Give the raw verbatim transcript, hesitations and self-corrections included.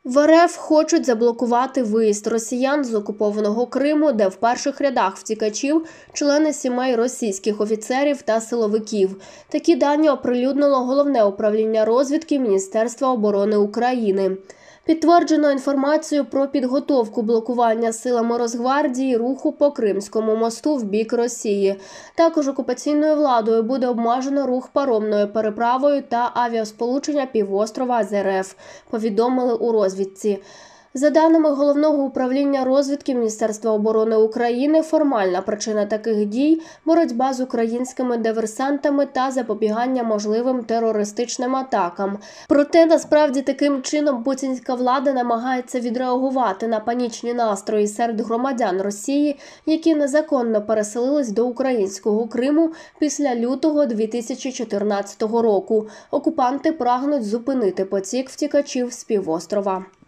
В ер еф хочуть заблокувати виїзд росіян з окупованого Криму, де в перших рядах втікачів члени сімей російських офіцерів та силовиків. Такі дані оприлюднило Головне управління розвідки Міністерства оборони України. Підтверджено інформацію про підготовку блокування силами Росгвардії руху по Кримському мосту в бік Росії. Також окупаційною владою буде обмежено рух паромною переправою та авіасполучення півострова з ер еф, повідомили у розвідці. За даними Головного управління розвідки Міністерства оборони України, формальна причина таких дій – боротьба з українськими диверсантами та запобігання можливим терористичним атакам. Проте, насправді, таким чином путінська влада намагається відреагувати на панічні настрої серед громадян Росії, які незаконно переселились до українського Криму після лютого дві тисячі чотирнадцятого року. Окупанти прагнуть зупинити потік втікачів з півострова.